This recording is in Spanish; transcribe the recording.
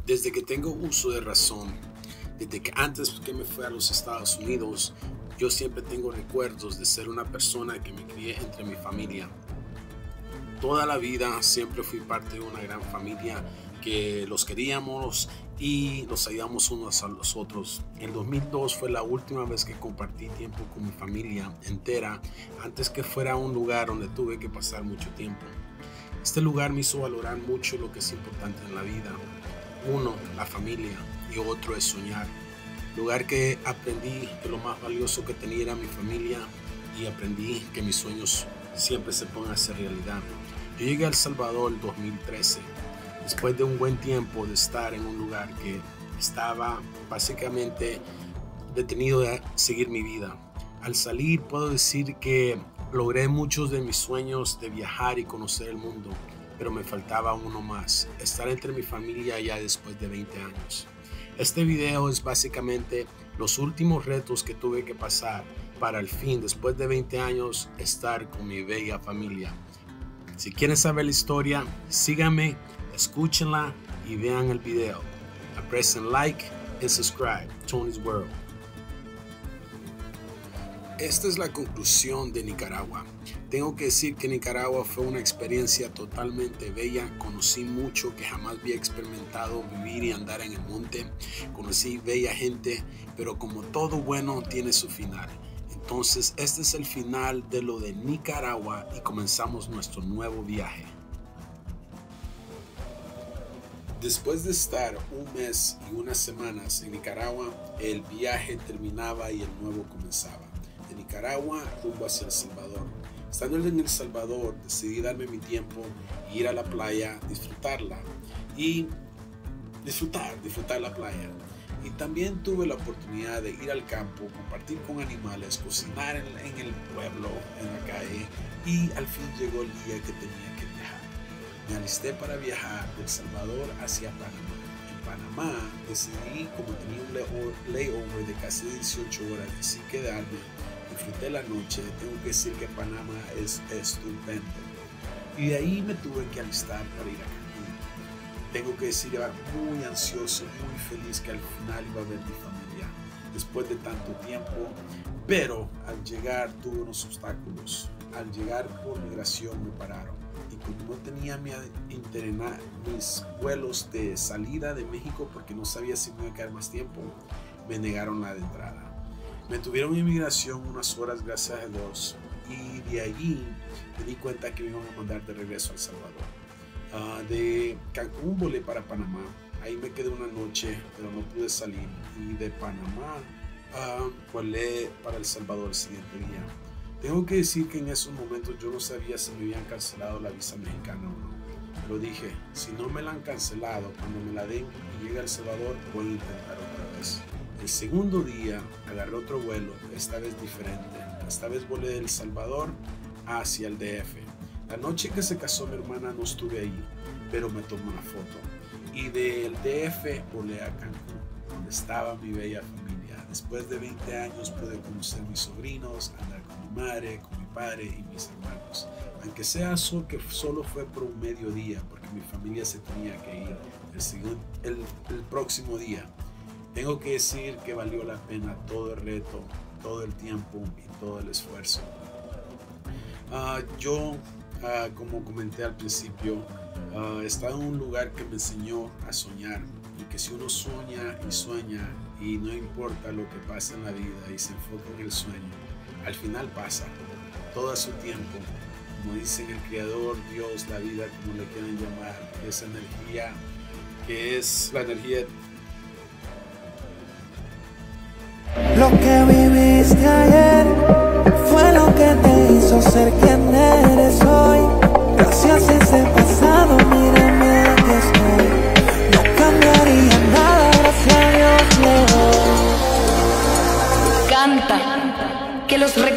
Desde que tengo uso de razón, desde que antes que me fui a los Estados Unidos, yo siempre tengo recuerdos de ser una persona que me crié entre mi familia. Toda la vida siempre fui parte de una gran familia que los queríamos y nos ayudamos unos a los otros. El 2002 fue la última vez que compartí tiempo con mi familia entera antes que fuera un lugar donde tuve que pasar mucho tiempo. Este lugar me hizo valorar mucho lo que es importante en la vida. Uno, la familia, y otro es soñar. Lugar que aprendí que lo más valioso que tenía era mi familia y aprendí que mis sueños siempre se pongan a ser realidad. Yo llegué a El Salvador en 2013, después de un buen tiempo de estar en un lugar que estaba básicamente detenido de seguir mi vida. Al salir puedo decir que logré muchos de mis sueños de viajar y conocer el mundo, pero me faltaba uno más, estar entre mi familia ya después de 20 años. Este video es básicamente los últimos retos que tuve que pasar para al fin, después de 20 años, estar con mi bella familia. Si quieren saber la historia, síganme, escúchenla y vean el video. Apresen like y subscribe. Tony's World. Esta es la conclusión de Nicaragua. Tengo que decir que Nicaragua fue una experiencia totalmente bella. Conocí mucho que jamás había experimentado vivir y andar en el monte. Conocí bella gente, pero como todo bueno tiene su final. Entonces este es el final de lo de Nicaragua y comenzamos nuestro nuevo viaje. Después de estar un mes y unas semanas en Nicaragua, el viaje terminaba y el nuevo comenzaba. De Nicaragua rumbo hacia El Salvador. Estando en El Salvador, decidí darme mi tiempo, ir a la playa, disfrutarla y disfrutar la playa. Y también tuve la oportunidad de ir al campo, compartir con animales, cocinar en el pueblo, en la calle, y al fin llegó el día que tenía que viajar. Me alisté para viajar de El Salvador hacia Panamá. En Panamá decidí, como tenía un layover de casi 18 horas, decidí quedarme. Disfruté la noche. Tengo que decir que Panamá es estupendo. Y de ahí me tuve que alistar para ir a Cancún. Tengo que decir, iba muy ansioso, muy feliz que al final iba a ver mi familia después de tanto tiempo. Pero al llegar tuve unos obstáculos. Al llegar por migración me pararon. Y como no tenía mis vuelos de salida de México porque no sabía si me iba a quedar más tiempo, me negaron la de entrada. Me tuvieron en inmigración unas horas, gracias a Dios, y de allí me di cuenta que me iban a mandar de regreso a El Salvador. De Cancún volé para Panamá, ahí me quedé una noche, pero no pude salir, y de Panamá volé para El Salvador el siguiente día. Tengo que decir que en esos momentos yo no sabía si me habían cancelado la visa mexicana o no, pero dije, si no me la han cancelado, cuando me la den y llegue a El Salvador, voy a intentar otra vez. El segundo día agarré otro vuelo, esta vez diferente. Esta vez volé de El Salvador hacia el DF. La noche que se casó mi hermana no estuve ahí, pero me tomé una foto. Y del DF volé a Cancún, donde estaba mi bella familia. Después de 20 años pude conocer a mis sobrinos, andar con mi madre, con mi padre y mis hermanos. Aunque sea que solo fue por un mediodía, porque mi familia se tenía que ir el próximo día. Tengo que decir que valió la pena todo el reto, todo el tiempo y todo el esfuerzo. Como comenté al principio, estaba en un lugar que me enseñó a soñar y que si uno sueña y no importa lo que pasa en la vida y se enfoca en el sueño, al final pasa, todo a su tiempo. Como dicen el Creador, Dios, la vida, como le quieran llamar, esa energía que es la energía. Lo que viviste ayer fue lo que te hizo ser quien eres hoy. Gracias a ese pasado, mírame aquí estoy. No cambiaría nada, gracias a Dios le doy. Canta, que los